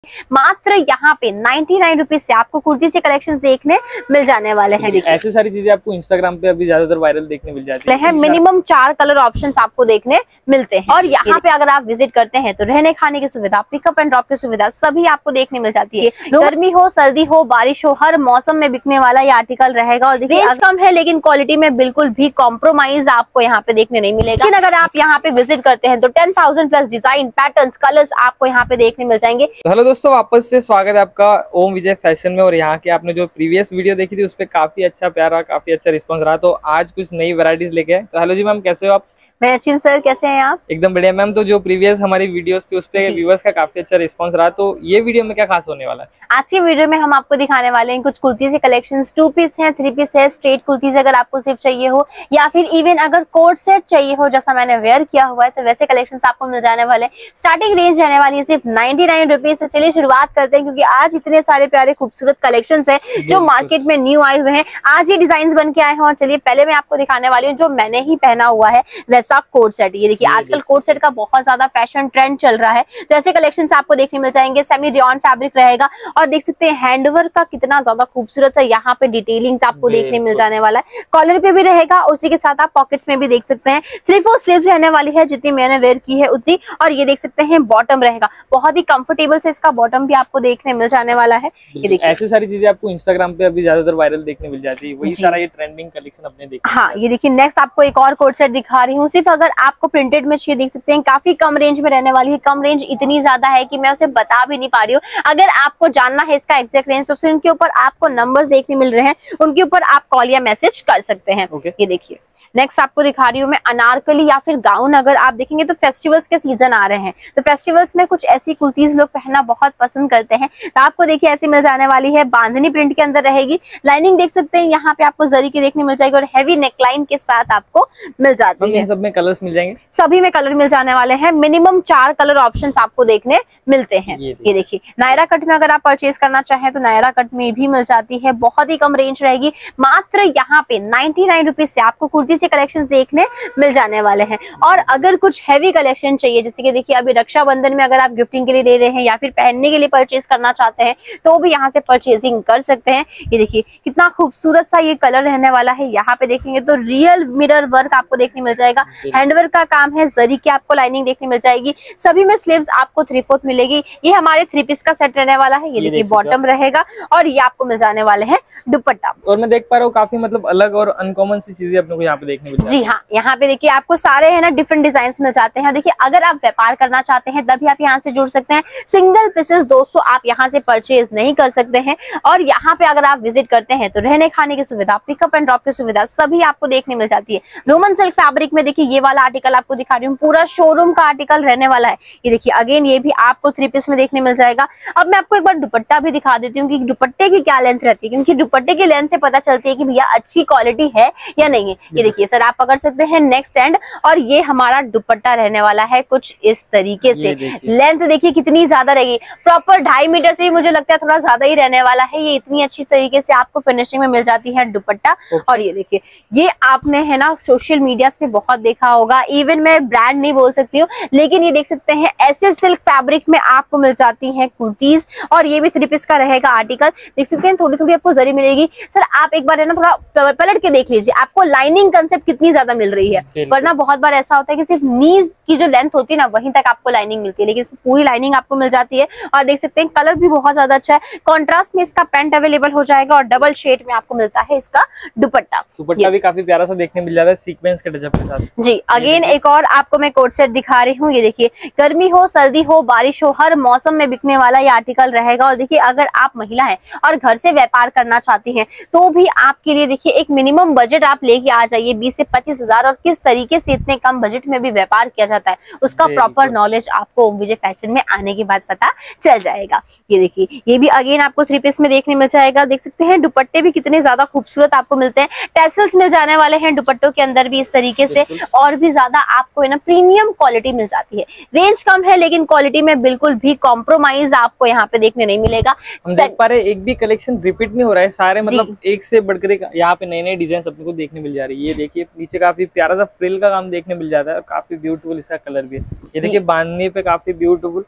मात्र यहाँ पे 99 रुपीज से आपको कुर्ती से कलेक्शंस देखने मिल जाने वाले हैं। ऐसी सारी चीजें आपको इंस्टाग्राम पे अभी ज्यादातर वायरल देखने मिल जाती है। मिनिमम 4 कलर ऑप्शंस आपको देखने मिलते हैं और यहाँ पे अगर आप विजिट करते हैं तो रहने खाने की सुविधा, पिकअप एंड ड्रॉप की सुविधा सभी आपको देखने मिल जाती है। गर्मी हो, सर्दी हो, बारिश हो, हर मौसम में बिकने वाला ये आर्टिकल रहेगा। और देखिए रेंज कम है लेकिन क्वालिटी में बिल्कुल भी कॉम्प्रोमाइज आपको यहाँ पे देखने नहीं मिलेगा। लेकिन अगर आप यहाँ पे विजिट करते हैं तो 10,000 प्लस डिजाइन, पैटर्न्स, कलर्स आपको यहाँ पे देखने मिल जाएंगे। हेलो दोस्तों, वापस से स्वागत है आपका ओम विजय फैशन में। और यहाँ के आपने जो प्रीवियस वीडियो देखी थी उस पर काफी अच्छा प्यार रहा, काफी अच्छा रिस्पांस रहा। तो आज कुछ नई वैरायटीज लेके आए। तो हेलो जी मैम, कैसे हो आप? मैं अच्छी हूँ सर, कैसे हैं आप? एकदम बढ़िया मैम। तो जो प्रीवियस हमारी वीडियोस थी उस पे व्यूअर्स का काफी अच्छा रिस्पांस रहा, तो ये वीडियो में क्या खास होने वाला है? आज की वीडियो में हम आपको दिखाने वाले हैं कुछ कुर्ती से कलेक्शंस। 2 पीस है, 3 पीस है, स्ट्रेट कुर्तीज अगर आपको सिर्फ चाहिए हो या फिर इवन अगर कोट सेट चाहिए हो जैसा मैंने वेयर किया हुआ है तो वैसे कलेक्शंस आपको मिल जाने वाले हैं। स्टार्टिंग रेंज रहने वाली है सिर्फ 99 रुपीज। तो चलिए शुरुआत करते हैं क्योंकि आज इतने सारे प्यारे खूबसूरत कलेक्शंस है जो मार्केट में न्यू आए हुए हैं। आज ये डिजाइन बन के आए हैं और चलिए पहले मैं आपको दिखाने वाली हूँ जो मैंने ही पहना हुआ है वैसा कोट सेट। ये देखिए आजकल कोट सेट का बहुत ज्यादा फैशन ट्रेंड चल रहा है तो ऐसे कलेक्शंस आपको देखने मिल जाएंगे। सेमी रेयॉन फैब्रिक रहेगा और देख सकते हैं हैंडवर्क का कितना ज्यादा खूबसूरत है। यहाँ पे डिटेलिंग्स आपको देखने मिल जाने वाला है। कॉलर पे भी रहेगा, उसी के साथ आप पॉकेट्स में भी देख सकते हैं। 3/4 स्लीव्स रहने वाली है जितनी मैंने वेयर की है उतनी। और ये देख सकते हैं बॉटम रहेगा, बहुत ही कंफर्टेबल से इसका बॉटम भी आपको देखने मिल जाने वाला है। ये देखिए ऐसी सारी चीजें आपको इंस्टाग्राम पे अभी ज्यादातर वायरल देखने मिल जाती है, वही सारा ये ट्रेंडिंग कलेक्शन अपने देखा। हाँ, ये देखिए नेक्स्ट आपको एक और कोट सेट दिखा रही हूँ। सिर्फ अगर आपको प्रिंटेड में चाहिए, देख सकते हैं काफी कम रेंज में रहने वाली है। कम रेंज इतनी ज्यादा है कि मैं उसे बता भी नहीं पा रही हूँ। अगर आपको जानना है इसका एग्जैक्ट रेंज तो उनके ऊपर आपको नंबर्स देखने मिल रहे हैं, उनके ऊपर आप कॉल या मैसेज कर सकते हैं। ये देखिए नेक्स्ट आपको दिखा रही हूँ मैं अनारकली या फिर गाउन। अगर आप देखेंगे तो फेस्टिवल्स के सीजन आ रहे हैं तो फेस्टिवल्स में कुछ ऐसी कुर्तीज लोग पहनना बहुत पसंद करते हैं। तो आपको देखिए ऐसी मिल जाने वाली है, बांधनी प्रिंट के अंदर रहेगी। लाइनिंग देख सकते हैं यहाँ पे आपको जरी की देखने मिल जाएगी और हैवी नेकलाइन के साथ आपको मिल जाती है। सब में कलर्स मिल जाएंगे, सभी में कलर मिल जाने वाले हैं। मिनिमम 4 कलर ऑप्शंस आपको देखने मिलते हैं। ये देखिए नायरा कट में अगर आप परचेज करना चाहें तो नायरा कट में भी मिल जाती है। बहुत ही कम रेंज रहेगी। मात्र यहाँ पे 99 रुपीज से आपको कुर्ती से कलेक्शंस देखने मिल जाने वाले हैं। और अगर कुछ हैवी कलेक्शन चाहिए, जैसे कि देखिए अभी रक्षाबंधन में अगर आप गिफ्टिंग के लिए ले रहे हैं या फिर पहनने के लिए परचेज करना चाहते हैं तो भी यहाँ से परचेजिंग कर सकते हैं। ये देखिए कितना खूबसूरत सा ये कलर रहने वाला है। यहाँ पे देखेंगे तो रियल मिरर वर्क आपको देखने मिल जाएगा। हैंडवर्क का काम है, जरी की आपको लाइनिंग देखने मिल जाएगी। सभी में स्लीव्स आपको 3/4 मिलेगी। ये हमारे 3 पीस का सेट रहने वाला है। ये देखिए बॉटम रहेगा और ये आपको मिल जाने वाले हैं दुपट्टा। और मैं देख पा रहा हूँ काफी मतलब अलग और अनकॉमन सी चीजें अपने को यहाँ पे देखने मिल जाती है। जी हाँ, यहाँ पे देखिए आपको सारे है ना डिफरेंट डिजाइन मिल जाते हैं। देखिए अगर आप व्यापार करना चाहते हैं तभी आप यहाँ से जुड़ सकते हैं। सिंगल पीसेस दोस्तों आप यहाँ से परचेज नहीं कर सकते हैं। और यहाँ पे अगर आप विजिट करते हैं तो रहने खाने की सुविधा, पिकअप एंड ड्रॉप की सुविधा सभी आपको देखने मिल जाती है। रोमन सिल्क फैब्रिक में देखिए ये वाला आर्टिकल आपको दिखा रही हूँ, पूरा शोरूम का आर्टिकल रहने वाला है। ये देखिए अगेन ये भी आपको 3 पीस में देखने मिल जाएगा। अब मैं आपको एक बार दुपट्टा भी दिखा देती हूँ कि दुपट्टे की क्या लेंथ रहती है, क्योंकि दुपट्टे की लेंथ से पता चलती है कि भैया अच्छी क्वालिटी है या नहीं है। ये देखिए सर आप पकड़ सकते हैं नेक्स्ट एंड और ये हमारा दुपट्टा रहने वाला है कुछ इस तरीके से। लेंथ देखिए कितनी ज्यादा रहेगी, प्रॉपर 2.5 मीटर से मुझे लगता है थोड़ा ज्यादा ही रहने वाला है। ये इतनी अच्छी तरीके से आपको फिनिशिंग में मिल जाती है दुपट्टा। और ये देखिए ये आपने है ना सोशल मीडिया पे बहुत देखा होगा, इवन मैं ब्रांड नहीं बोल सकती हूँ लेकिन ये देख सकते हैं ऐसे सिल्क फैब्रिक में आपको मिल जाती है कुर्तीज। और ये भी 3 पीस का रहेगा आर्टिकल। देख सकते हैं थोड़ी थोड़ी आपको जरी मिलेगी। सर आप एक बार है ना थोड़ा पलट के देख लीजिए आपको लाइनिंग कंसेप्ट कितनी ज्यादा मिल रही है। वरना बहुत बार ऐसा होता है कि सिर्फ नीज की जो लेंथ होती है ना वहीं तक आपको लाइनिंग मिलती है, लेकिन इसमें पूरी लाइनिंग आपको मिल जाती है। और देख सकते हैं कलर भी बहुत ज्यादा अच्छा है। कॉन्ट्रास्ट में इसका पैंट अवेलेबल हो जाएगा और डबल शेड में आपको मिलता है इसका दुपट्टा। दुपट्टा भी काफी प्यारा सा देखने मिल जाता है सीक्वेंस के टचअप के साथ। जी अगेन एक और आपको मैं कोट सेट दिखा रही हूँ। ये देखिए गर्मी हो, सर्दी हो, बारिश हो, हर मौसम में बिकने वाला ये आर्टिकल रहेगा। और देखिए अगर आप महिला हैं और घर से व्यापार करना चाहती हैं तो भी आपके लिए देखिए एक मिनिमम बजट आप लेके आ जाइए 20 से 25 हजार। और किस तरीके से इतने कम बजट में भी व्यापार किया जाता है उसका प्रॉपर नॉलेज आपको ओम विजय फैशन में आने के बाद पता चल जाएगा। ये देखिए ये भी अगेन आपको 3 पीस में देखने मिल जाएगा। देख सकते हैं दुपट्टे भी कितने ज्यादा खूबसूरत आपको मिलते हैं। टैसल्स मिल जाने वाले हैं दुपट्टों के अंदर भी इस तरीके से। और भी ज्यादा आपको है ना प्रीमियम क्वालिटी मिल जाती है। रेंज कम है लेकिन क्वालिटी में बिल्कुल भी कॉम्प्रोमाइज आपको यहाँ पे देखने नहीं मिलेगा। हम देख पा रहे एक भी कलेक्शन रिपीट नहीं हो रहा है, सारे मतलब एक से बढ़कर यहाँ पे नए नए डिजाइन अपने को देखने मिल जा रही है। ये देखिए नीचे काफी प्यारा सा फ्रिल का काम देखने मिल जाता है और काफी ब्यूटीफुल इसका कलर भी है। ये देखिए बांधने पे काफी ब्यूटीफुल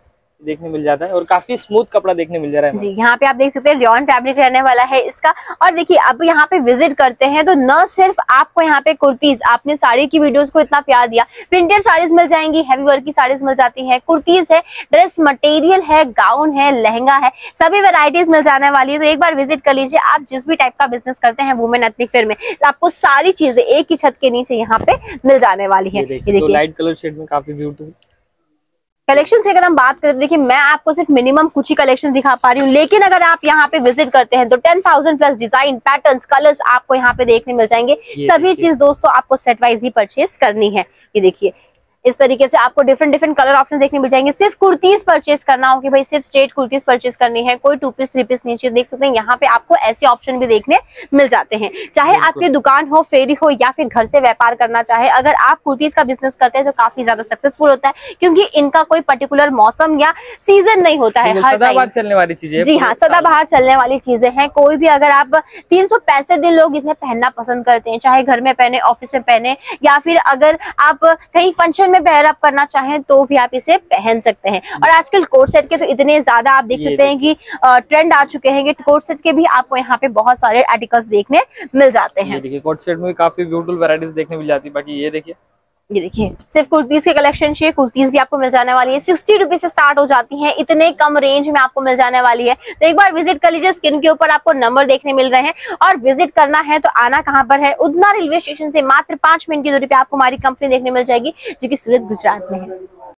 देखने मिल जाता है और काफी स्मूथ कपड़ा देखने मिल जा रहा है जी। यहाँ पे आप देख सकते हैं रेयॉन फैब्रिक रहने वाला है इसका। और देखिए अब यहाँ पे विजिट करते हैं तो न सिर्फ आपको यहाँ पे कुर्तीज, आपने साड़ी की वीडियोस को इतना प्यार दिया, प्रिंटेड साड़ीज मिल जाएंगी, हैवी वर्क की साड़ीज मिल जाती है, कुर्तीज है, ड्रेस मटेरियल है, गाउन है, लहंगा है, सभी वेराइटीज मिल जाने वाली है। तो एक बार विजिट कर लीजिए। आप जिस भी टाइप का बिजनेस करते हैं वुमेन एथनिक वेयर में, तो आपको सारी चीजें एक ही छत के नीचे यहाँ पे मिल जाने वाली है। ये देखिए लाइट कलर शेड में काफी ब्यूटीफुल कलेक्शन से अगर हम बात करें तो देखिए मैं आपको सिर्फ मिनिमम कुछ ही कलेक्शन दिखा पा रही हूँ, लेकिन अगर आप यहाँ पे विजिट करते हैं तो 10,000 प्लस डिजाइन, पैटर्न्स, कलर्स आपको यहाँ पे देखने मिल जाएंगे। सभी चीज दोस्तों आपको सेट वाइज ही परचेज करनी है। ये देखिए इस तरीके से आपको डिफरेंट कलर ऑप्शन देखने मिल जाएंगे। सिर्फ कुर्तीज परचेज करना हो कि भाई सिर्फ स्ट्रेट कुर्तीज परचेज करनी है, कोई 2 पीस 3 पीस नीचे, देख सकते हैं यहाँ पे आपको ऐसे ऑप्शन भी देखने मिल जाते हैं। चाहे आपकी दुकान हो, फेरी हो या फिर घर से व्यापार करना चाहे, अगर आप कुर्तीज का बिजनेस करते हैं तो काफी ज्यादा सक्सेसफुल होता है, क्योंकि इनका कोई पर्टिकुलर मौसम या सीजन नहीं होता है, हर टाइम चलने वाली चीजें। जी हाँ, सदाबहार चलने वाली चीजें हैं। कोई भी अगर आप 365 दिन लोग इसे पहनना पसंद करते हैं, चाहे घर में पहने, ऑफिस में पहने, या फिर अगर आप कहीं फंक्शन में वेयर अप करना चाहें तो भी आप इसे पहन सकते हैं। और आजकल कोट सेट के तो इतने ज्यादा आप देख सकते हैं कि ट्रेंड आ चुके हैं कि कोट सेट के भी आपको यहाँ पे बहुत सारे आर्टिकल्स देखने मिल जाते हैं। देखिए कोट सेट में भी काफी ब्यूटीफुल वैरायटीज देखने मिल जाती है। बाकी ये देखिए सिर्फ कुर्तीज के कलेक्शन चाहिए, कुर्तीज भी आपको मिल जाने वाली है। 60 रुपीज से स्टार्ट हो जाती हैं, इतने कम रेंज में आपको मिल जाने वाली है। तो एक बार विजिट कर लीजिए। स्क्रीन के ऊपर आपको नंबर देखने मिल रहे हैं, और विजिट करना है तो आना कहाँ पर है, उधना रेलवे स्टेशन से मात्र 5 मिनट की दूरी पे आपको हमारी कंपनी देखने मिल जाएगी, जो कि सूरत गुजरात में है।